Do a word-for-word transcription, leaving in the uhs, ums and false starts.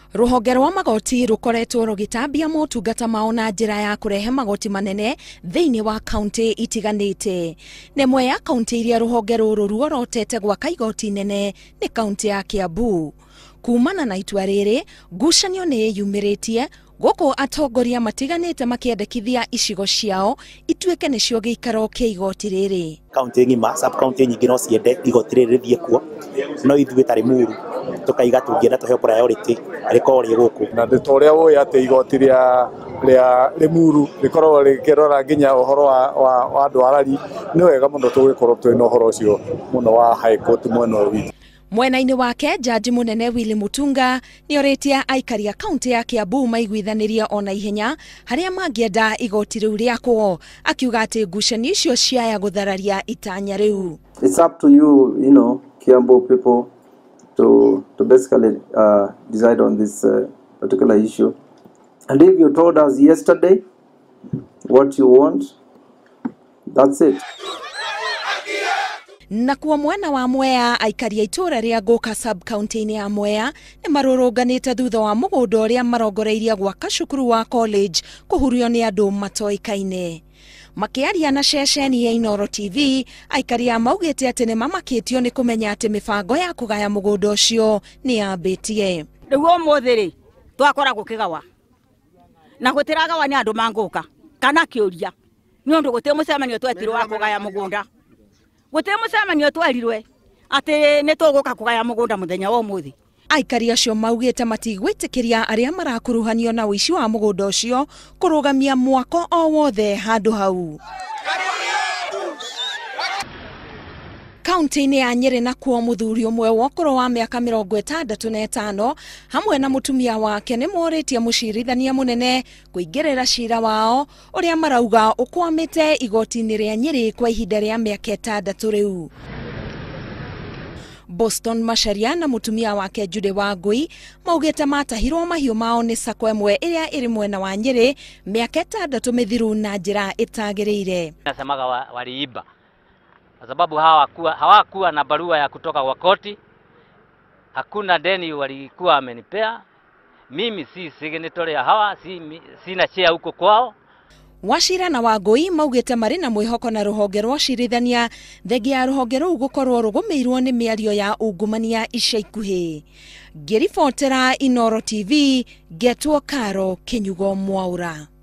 Ruhonge rwa magoti rukoretwo rugitambia motungata mao na njira ya kurehe magoti manene thiini wa kaunti itiganite. Nemwe ya kaunti iria ruhonge ruru ruorotete gwaka igoti nene ni kaunti ya Kiambu. Kumana na itua riri, ngucanio ni yumiritie goko atongoria matiganite makiendekithia icigo ciao ituike nicio giikaro kia igoti riri. Kaunti ngima sub county nyingi no ciende igoti riri rithie kuo, no ithuĩ ta Limuru tukaiga tungienda tuhe priority ariko ri guku na nditoria wo ate igoti ria ria Limuru rikorwo rikirora nginya uhoro wa wa ndwarari ni wega muno tugikorwo twina uhoro ucio muno wa high court mwena wi. Mwena-ini wake jaji munene Willy Mutunga ni oritia aikari a kaunti ya Kiambu maiguithaniria ona ihenya haria mangienda igoti riu riakwo, akiuga ati ngucanio icio ciaya guthararia itanya riu. It's up to you, you know, Kiambu people to to basically uh, decide on this uh, particular issue. And if you told us yesterday what you want, that's it. Na kuwa mwena wa Mwea, aikari itura ria Goka sub county ya Mwea ni marurunganite thutha wa mugunda uria marongoreirie gwaka cukuru wa college kuhurio ni andu matoikaine. Makiaria na ceceni ya Inooro T V, aikari a maugite ati ni mamakitio ni kumenya ati mibango ya kugaya mugunda ucio ni yambitie. Riu umuthiri twakora gukigawa na gutiragawa ni andu manguka kana kiuria ni undu guti mucemanio twetirwo wa kugaya mugunda. Guti mucemanio twerirwe ati ni tuguka kugaya mugunda muthenya wa umuthi. Aikari acio maugite matigwitikiria aria marakuruhanio na wici wa mugunda ucio kurugamia mwako o wothe handu hau. Kaunti-ini ya Nyeri na kuo muthuri umwe wa ukuru wa miaka mirongo itandatu na itano hamwe na mutumia wake ni moritie mucirithania munene kuingirira cira wao uria marauga ukwamite igoti-ini ria Nyeri kwa ihinda ria miaka itandatu riu. Boston Macharia na mutumia wake Jude Wangui maugite matahirwo mahiu mao ni sako emwe iria iri mwena wa Nyeri miaka itandatu mithiru na njira itagiriire. Nasemaga waliiba kwa sababu hawakuwa hawakuwa na barua ya kutoka kwa koti, hakuna deni walikuwa amenipea mimi, si signatory ya hawa, si sina share huko kwao. Wachira na Wangui maugite mari na mwihoko na ruhonge rwa cirithania thegi ya ruhonge ruu gukorwo rugumirwo ni miario ya ungumania ica ikuhi. Ngiribotera Inooro T V, Getwo Karo Kinyugo Mwaura.